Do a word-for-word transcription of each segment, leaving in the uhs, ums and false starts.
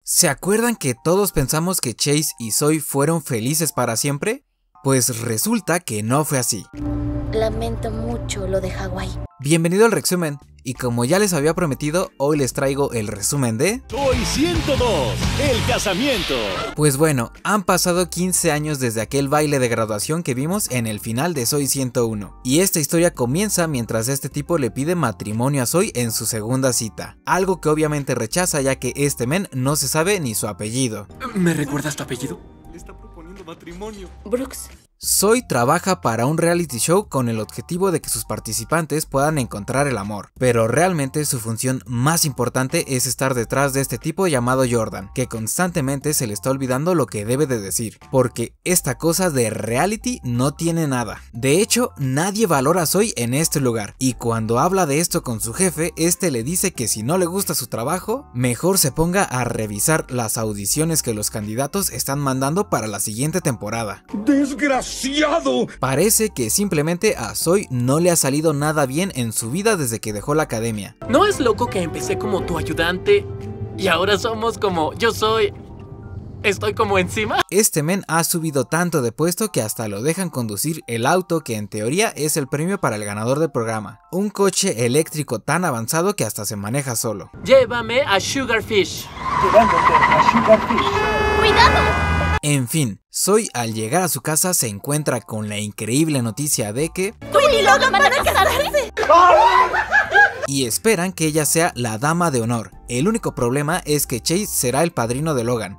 ¿Se acuerdan que todos pensamos que Chase y Zoe fueron felices para siempre? Pues resulta que no fue así. Lamento mucho lo de Hawái. Bienvenido al resumen, y como ya les había prometido, hoy les traigo el resumen de... Soy ciento dos, el casamiento. Pues bueno, han pasado quince años desde aquel baile de graduación que vimos en el final de Soy ciento uno, y esta historia comienza mientras este tipo le pide matrimonio a Zoe en su segunda cita, algo que obviamente rechaza ya que este men no se sabe ni su apellido. ¿Me recuerdas tu apellido? Le está proponiendo matrimonio. Brooks. Zoe trabaja para un reality show con el objetivo de que sus participantes puedan encontrar el amor, pero realmente su función más importante es estar detrás de este tipo llamado Jordan, que constantemente se le está olvidando lo que debe de decir, porque esta cosa de reality no tiene nada. De hecho, nadie valora a Zoe en este lugar, y cuando habla de esto con su jefe, este le dice que si no le gusta su trabajo, mejor se ponga a revisar las audiciones que los candidatos están mandando para la siguiente temporada. ¡Desgraciado! Parece que simplemente a Zoe no le ha salido nada bien en su vida desde que dejó la academia. ¿No es loco que empecé como tu ayudante y ahora somos como yo soy... ¿Estoy como encima? Este men ha subido tanto de puesto que hasta lo dejan conducir el auto que en teoría es el premio para el ganador del programa. Un coche eléctrico tan avanzado que hasta se maneja solo. Llévame a Sugarfish. Llevándote a Sugarfish. ¡Cuidado! En fin, Zoe al llegar a su casa se encuentra con la increíble noticia de que... ¡Quinn y Logan van a casarse! Y esperan que ella sea la dama de honor. El único problema es que Chase será el padrino de Logan.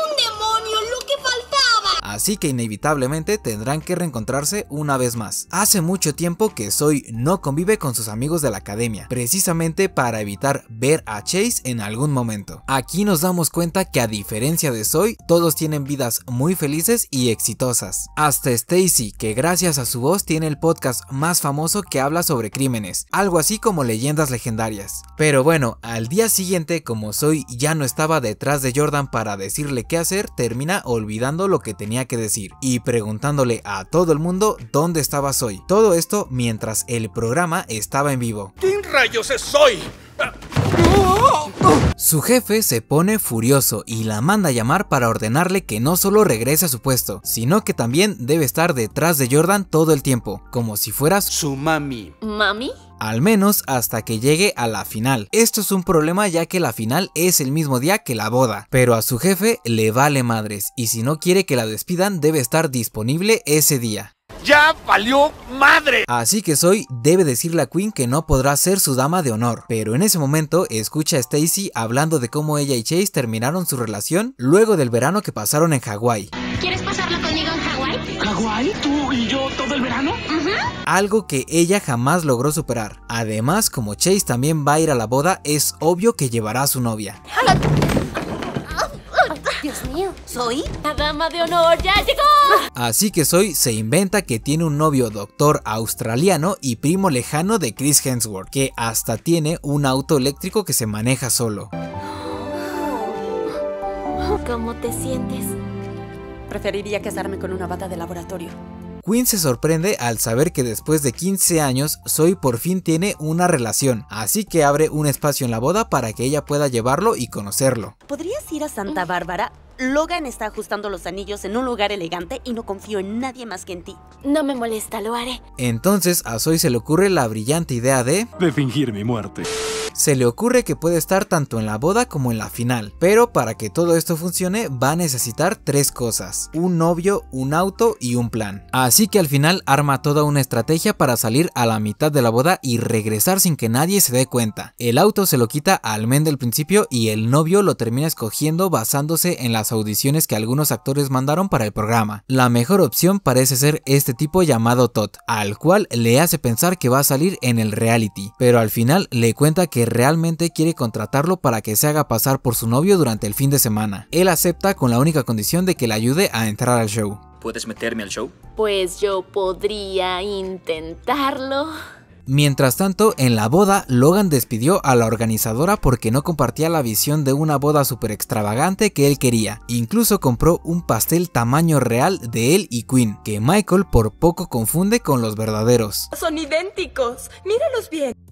Así que inevitablemente tendrán que reencontrarse una vez más. Hace mucho tiempo que Zoe no convive con sus amigos de la academia, precisamente para evitar ver a Chase en algún momento. Aquí nos damos cuenta que a diferencia de Zoe, todos tienen vidas muy felices y exitosas. Hasta Stacy, que gracias a su voz tiene el podcast más famoso que habla sobre crímenes, algo así como Leyendas Legendarias. Pero bueno, al día siguiente, como Zoe ya no estaba detrás de Jordan para decirle qué hacer, termina olvidando lo que tenía que decir y preguntándole a todo el mundo dónde estaba Zoe. Todo esto mientras el programa estaba en vivo. ¿Quién rayos es Zoe? Su jefe se pone furioso y la manda a llamar para ordenarle que no solo regrese a su puesto, sino que también debe estar detrás de Jordan todo el tiempo, como si fuera Su mami. ¿Mami? al menos hasta que llegue a la final. Esto es un problema ya que la final es el mismo día que la boda, pero a su jefe le vale madres y si no quiere que la despidan debe estar disponible ese día. ¡Ya valió madre! Así que Zoe debe decirle a Quinn que no podrá ser su dama de honor, pero en ese momento escucha a Stacy hablando de cómo ella y Chase terminaron su relación luego del verano que pasaron en Hawái. ¿Quieres pasarlo conmigo en Hawái? ¿Hawái? ¿Tú y yo todo el verano? Uh-huh. Algo que ella jamás logró superar. Además, como Chase también va a ir a la boda, es obvio que llevará a su novia. Dios mío, ¿Zoe? La dama de honor ya llegó. Así que Zoe se inventa que tiene un novio doctor australiano y primo lejano de Chris Hemsworth, que hasta tiene un auto eléctrico que se maneja solo. ¿Cómo te sientes? Preferiría casarme con una bata de laboratorio. Quinn se sorprende al saber que después de quince años, Zoe por fin tiene una relación, así que abre un espacio en la boda para que ella pueda llevarlo y conocerlo. ¿Podrías ir a Santa Bárbara? Logan está ajustando los anillos en un lugar elegante y no confío en nadie más que en ti. No me molesta, lo haré. Entonces a Zoe se le ocurre la brillante idea de... De fingir mi muerte. Se le ocurre que puede estar tanto en la boda como en la final, pero para que todo esto funcione va a necesitar tres cosas: un novio, un auto y un plan. Así que al final arma toda una estrategia para salir a la mitad de la boda y regresar sin que nadie se dé cuenta. El auto se lo quita al men del principio y el novio lo termina escogiendo basándose en las audiciones que algunos actores mandaron para el programa. La mejor opción parece ser este tipo llamado Todd, al cual le hace pensar que va a salir en el reality, pero al final le cuenta que realmente quiere contratarlo para que se haga pasar por su novio durante el fin de semana. Él acepta con la única condición de que le ayude a entrar al show. ¿Puedes meterme al show? Pues yo podría intentarlo. Mientras tanto, en la boda, Logan despidió a la organizadora porque no compartía la visión de una boda súper extravagante que él quería. Incluso compró un pastel tamaño real de él y Quinn, que Michael por poco confunde con los verdaderos. Son idénticos, míralos bien.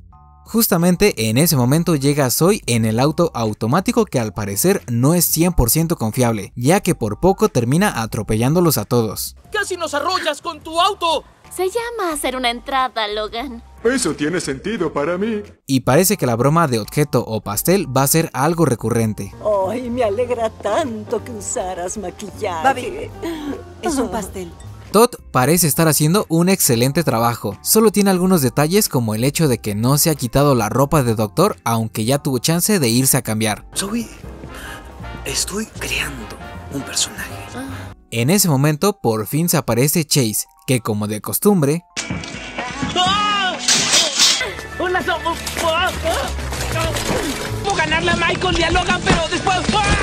Justamente en ese momento llega Zoe en el auto automático que al parecer no es cien por ciento confiable, ya que por poco termina atropellándolos a todos. ¡Casi nos arrollas con tu auto! Se llama hacer una entrada, Logan. Eso tiene sentido para mí. Y parece que la broma de objeto o pastel va a ser algo recurrente. Ay, me alegra tanto que usaras maquillaje. Babi, es un pastel. Todd parece estar haciendo un excelente trabajo, solo tiene algunos detalles como el hecho de que no se ha quitado la ropa de doctor aunque ya tuvo chance de irse a cambiar. Zoe, estoy creando un personaje. En ese momento por fin se aparece Chase, que como de costumbre... ¡Hola, somos! ¡Puedo ganarle a Michael y a Logan, pero después...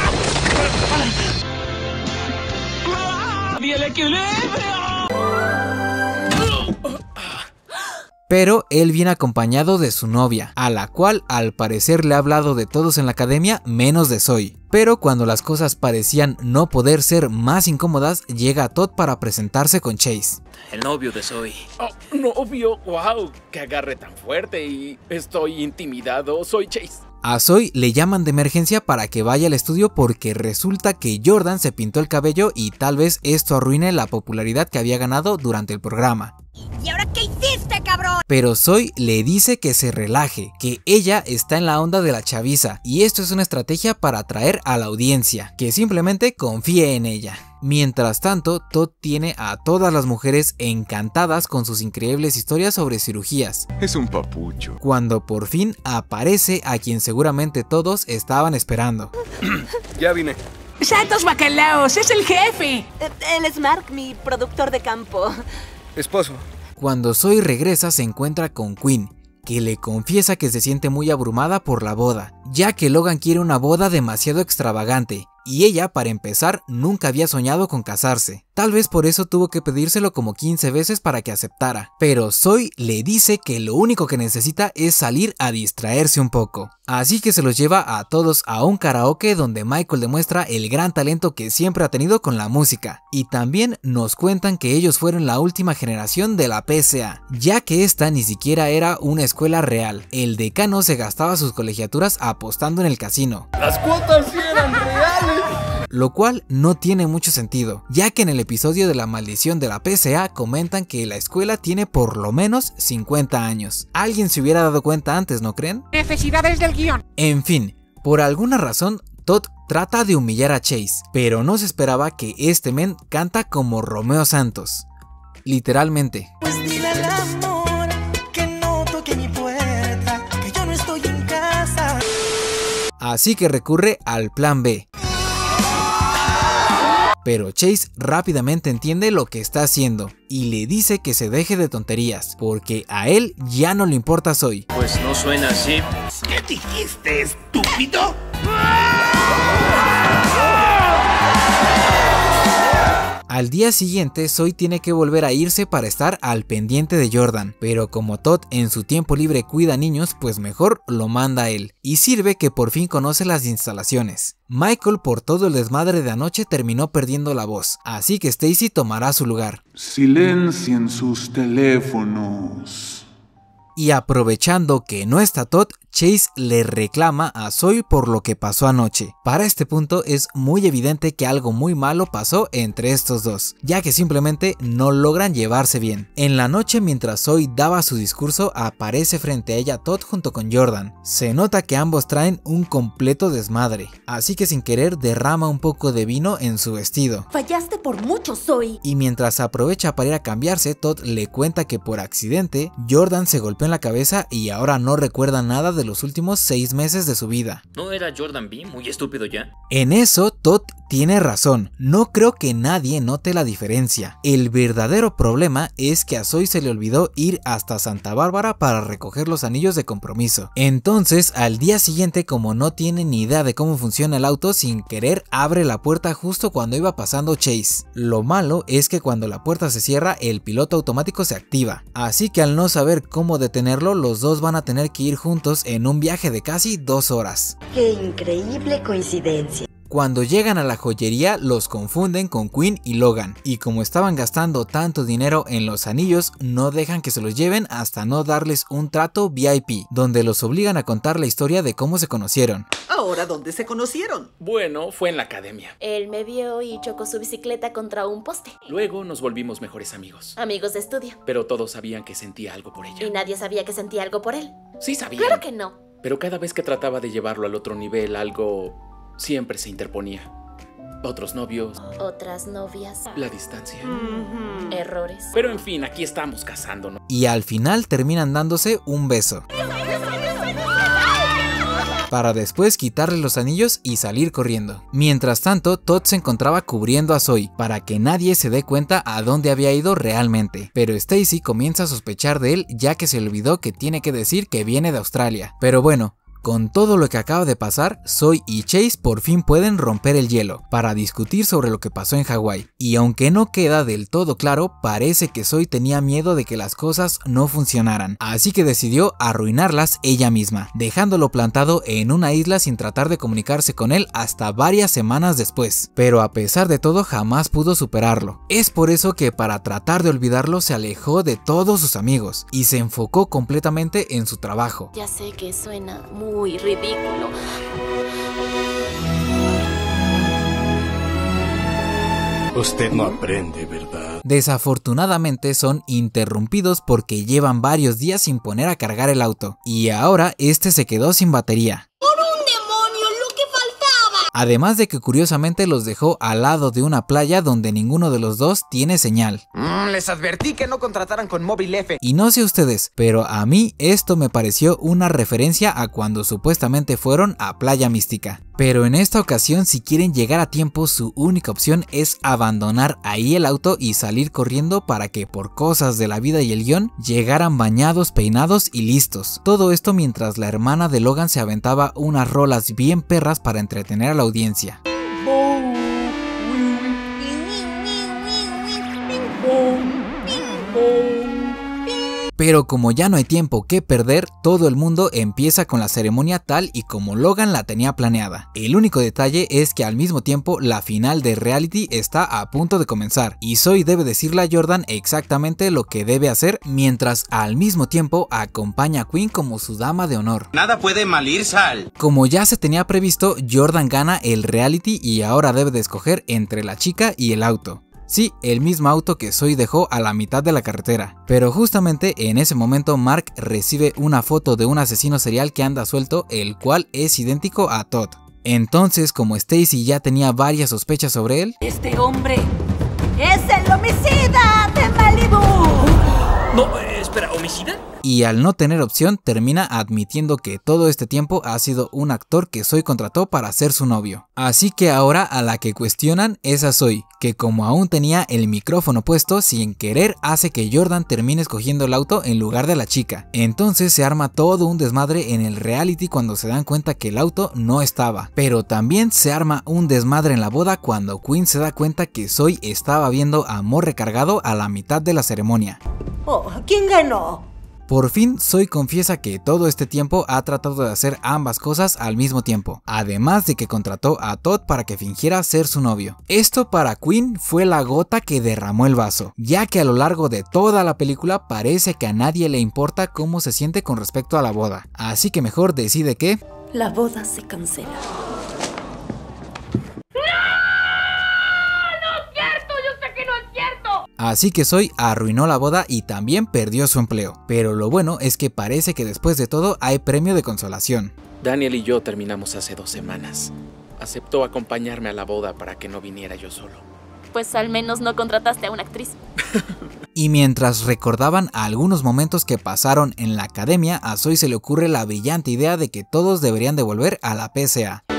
¡Y el equilibrio! Pero él viene acompañado de su novia, a la cual al parecer le ha hablado de todos en la academia menos de Zoe. Pero cuando las cosas parecían no poder ser más incómodas, llega Todd para presentarse con Chase. El novio de Zoe. Oh, novio, wow, que agarre tan fuerte y estoy intimidado, soy Chase. A Zoe le llaman de emergencia para que vaya al estudio porque resulta que Jordan se pintó el cabello y tal vez esto arruine la popularidad que había ganado durante el programa. ¿Y ahora qué hiciste, cabrón? Pero Zoe le dice que se relaje, que ella está en la onda de la chaviza y esto es una estrategia para atraer a la audiencia, que simplemente confíe en ella. Mientras tanto, Todd tiene a todas las mujeres encantadas con sus increíbles historias sobre cirugías. Es un papucho. Cuando por fin aparece a quien seguramente todos estaban esperando. Ya vine. ¡Santos bacalaos! ¡Es el jefe! Él es Mark, mi productor de campo. Esposo. Cuando Zoe regresa se encuentra con Quinn, que le confiesa que se siente muy abrumada por la boda, ya que Logan quiere una boda demasiado extravagante, y ella, para empezar, nunca había soñado con casarse. Tal vez por eso tuvo que pedírselo como quince veces para que aceptara, pero Zoe le dice que lo único que necesita es salir a distraerse un poco. Así que se los lleva a todos a un karaoke donde Michael demuestra el gran talento que siempre ha tenido con la música. Y también nos cuentan que ellos fueron la última generación de la P S A, ya que esta ni siquiera era una escuela real. El decano se gastaba sus colegiaturas apostando en el casino. Las cuotas sí eran reales. Lo cual no tiene mucho sentido, ya que en el episodio de la maldición de la P S A comentan que la escuela tiene por lo menos cincuenta años. Alguien se hubiera dado cuenta antes, ¿no creen? Necesidades del guión. En fin, por alguna razón, Todd trata de humillar a Chase, pero no se esperaba que este men canta como Romeo Santos. Literalmente. Pues dile al amor que no toque mi puerta, que yo no estoy en casa. Así que recurre al plan B. Pero Chase rápidamente entiende lo que está haciendo y le dice que se deje de tonterías, porque a él ya no le importa Zoe. Pues no suena así. ¿Qué dijiste, estúpido? Al día siguiente, Zoe tiene que volver a irse para estar al pendiente de Jordan, pero como Todd en su tiempo libre cuida niños, pues mejor lo manda a él, y sirve que por fin conoce las instalaciones. Michael, por todo el desmadre de anoche, terminó perdiendo la voz, así que Stacy tomará su lugar. Silencien sus teléfonos. Y aprovechando que no está Todd, Chase le reclama a Zoe por lo que pasó anoche. Para este punto es muy evidente que algo muy malo pasó entre estos dos, ya que simplemente no logran llevarse bien. En la noche, mientras Zoe daba su discurso, aparece frente a ella Todd junto con Jordan. Se nota que ambos traen un completo desmadre, así que sin querer derrama un poco de vino en su vestido. Fallaste por mucho, Zoe. Y mientras aprovecha para ir a cambiarse, Todd le cuenta que por accidente Jordan se golpeó en la cabeza y ahora no recuerda nada de los últimos seis meses de su vida. ¿No era Jordan B muy estúpido ya? En eso, Todd tiene razón. No creo que nadie note la diferencia. El verdadero problema es que a Zoe se le olvidó ir hasta Santa Bárbara para recoger los anillos de compromiso. Entonces, al día siguiente, como no tiene ni idea de cómo funciona el auto, sin querer abre la puerta justo cuando iba pasando Chase. Lo malo es que cuando la puerta se cierra, el piloto automático se activa. Así que al no saber cómo detenerlo, los dos van a tener que ir juntos en un viaje de casi dos horas. ¡Qué increíble coincidencia! Cuando llegan a la joyería los confunden con Quinn y Logan, y como estaban gastando tanto dinero en los anillos, no dejan que se los lleven hasta no darles un trato V I P, donde los obligan a contar la historia de cómo se conocieron. ¿Ahora dónde se conocieron? Bueno, fue en la academia. Él me vio y chocó su bicicleta contra un poste. Luego nos volvimos mejores amigos. Amigos de estudio. Pero todos sabían que sentía algo por ella. Y nadie sabía que sentía algo por él. Sí sabían. Claro que no. Pero cada vez que trataba de llevarlo al otro nivel, algo siempre se interponía. Otros novios. Otras novias. La distancia. Mm-hmm. Errores. Pero en fin, aquí estamos casándonos. Y al final terminan dándose un beso, para después quitarle los anillos y salir corriendo. Mientras tanto, Todd se encontraba cubriendo a Zoe, para que nadie se dé cuenta a dónde había ido realmente. Pero Stacy comienza a sospechar de él, ya que se le olvidó que tiene que decir que viene de Australia. Pero bueno, con todo lo que acaba de pasar, Zoe y Chase por fin pueden romper el hielo para discutir sobre lo que pasó en Hawái. Y aunque no queda del todo claro, parece que Zoe tenía miedo de que las cosas no funcionaran, así que decidió arruinarlas ella misma, dejándolo plantado en una isla sin tratar de comunicarse con él hasta varias semanas después. Pero a pesar de todo, jamás pudo superarlo. Es por eso que para tratar de olvidarlo se alejó de todos sus amigos y se enfocó completamente en su trabajo. Ya sé que suena muy Muy ridículo. Usted no aprende, ¿verdad? Desafortunadamente son interrumpidos porque llevan varios días sin poner a cargar el auto, y ahora este se quedó sin batería. Además de que curiosamente los dejó al lado de una playa donde ninguno de los dos tiene señal. Mm, les advertí que no contrataran con Móvil F. Y no sé ustedes, pero a mí esto me pareció una referencia a cuando supuestamente fueron a Playa Mística. Pero en esta ocasión, si quieren llegar a tiempo, su única opción es abandonar ahí el auto y salir corriendo para que por cosas de la vida y el guión llegaran bañados, peinados y listos. Todo esto mientras la hermana de Logan se aventaba unas rolas bien perras para entretener a la audiencia. Pero como ya no hay tiempo que perder, todo el mundo empieza con la ceremonia tal y como Logan la tenía planeada. El único detalle es que al mismo tiempo la final de reality está a punto de comenzar y Zoe debe decirle a Jordan exactamente lo que debe hacer, mientras al mismo tiempo acompaña a Quinn como su dama de honor. Nada puede mal ir, Sal. Como ya se tenía previsto, Jordan gana el reality y ahora debe de escoger entre la chica y el auto. Sí, el mismo auto que Zoe dejó a la mitad de la carretera. Pero justamente en ese momento Mark recibe una foto de un asesino serial que anda suelto, el cual es idéntico a Todd. Entonces, como Stacy ya tenía varias sospechas sobre él, este hombre es el homicida de Malibu. No, eh, espera, ¿homicida? Y al no tener opción, termina admitiendo que todo este tiempo ha sido un actor que Zoe contrató para ser su novio. Así que ahora a la que cuestionan es a Zoe, que como aún tenía el micrófono puesto, sin querer hace que Jordan termine escogiendo el auto en lugar de la chica. Entonces se arma todo un desmadre en el reality cuando se dan cuenta que el auto no estaba. Pero también se arma un desmadre en la boda cuando Quinn se da cuenta que Zoe estaba viendo a Amor recargado a la mitad de la ceremonia. Oh, ¿quién ganó? Por fin, Zoe confiesa que todo este tiempo ha tratado de hacer ambas cosas al mismo tiempo, además de que contrató a Todd para que fingiera ser su novio. Esto para Quinn fue la gota que derramó el vaso, ya que a lo largo de toda la película parece que a nadie le importa cómo se siente con respecto a la boda, así que mejor decide que la boda se cancela. Así que Zoe arruinó la boda y también perdió su empleo. Pero lo bueno es que parece que después de todo hay premio de consolación. Daniel y yo terminamos hace dos semanas. Aceptó acompañarme a la boda para que no viniera yo solo. Pues al menos no contrataste a una actriz. Y mientras recordaban algunos momentos que pasaron en la academia, a Zoe se le ocurre la brillante idea de que todos deberían de volver a la P C A.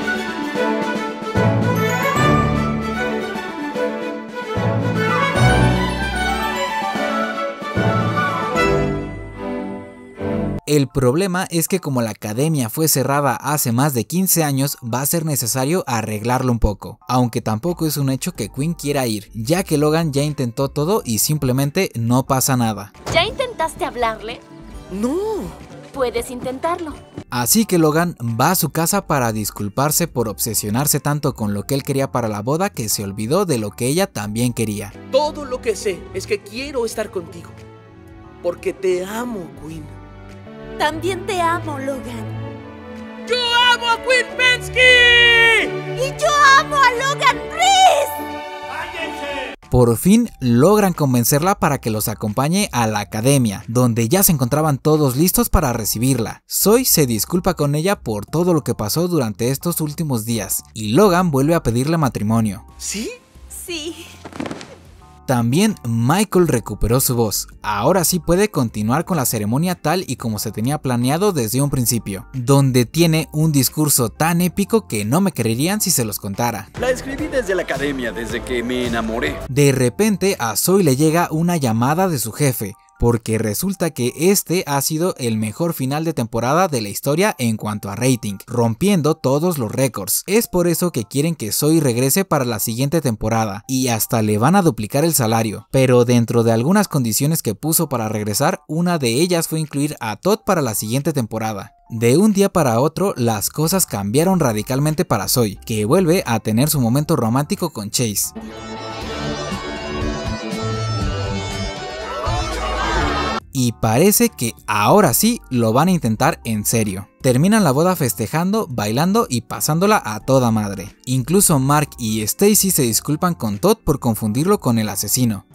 El problema es que como la academia fue cerrada hace más de quince años, va a ser necesario arreglarlo un poco, aunque tampoco es un hecho que Quinn quiera ir, ya que Logan ya intentó todo y simplemente no pasa nada. ¿Ya intentaste hablarle? No. Puedes intentarlo. Así que Logan va a su casa para disculparse por obsesionarse tanto con lo que él quería para la boda que se olvidó de lo que ella también quería. Todo lo que sé es que quiero estar contigo, porque te amo, Quinn. También te amo, Logan. ¡Yo amo a Quinn Pensky! ¡Y yo amo a Logan Reese! ¡Cállense! Por fin logran convencerla para que los acompañe a la academia, donde ya se encontraban todos listos para recibirla. Zoe se disculpa con ella por todo lo que pasó durante estos últimos días, y Logan vuelve a pedirle matrimonio. ¿Sí? Sí. También Michael recuperó su voz, ahora sí puede continuar con la ceremonia tal y como se tenía planeado desde un principio, donde tiene un discurso tan épico que no me creerían si se los contara. La escribí desde la academia, desde que me enamoré. De repente a Zoe le llega una llamada de su jefe, porque resulta que este ha sido el mejor final de temporada de la historia en cuanto a rating, rompiendo todos los récords. Es por eso que quieren que Zoe regrese para la siguiente temporada, y hasta le van a duplicar el salario, pero dentro de algunas condiciones que puso para regresar, una de ellas fue incluir a Todd para la siguiente temporada. De un día para otro, las cosas cambiaron radicalmente para Zoe, que vuelve a tener su momento romántico con Chase. Y parece que ahora sí lo van a intentar en serio. Terminan la boda festejando, bailando y pasándola a toda madre. Incluso Mark y Stacy se disculpan con Todd por confundirlo con el asesino.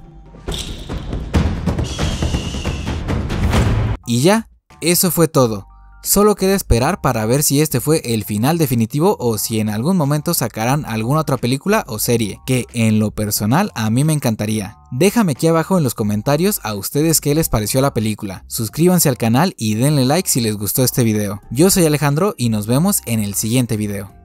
Y ya, eso fue todo. Solo queda esperar para ver si este fue el final definitivo o si en algún momento sacarán alguna otra película o serie, que en lo personal a mí me encantaría. Déjame aquí abajo en los comentarios a ustedes qué les pareció la película. Suscríbanse al canal y denle like si les gustó este video. Yo soy Alejandro y nos vemos en el siguiente video.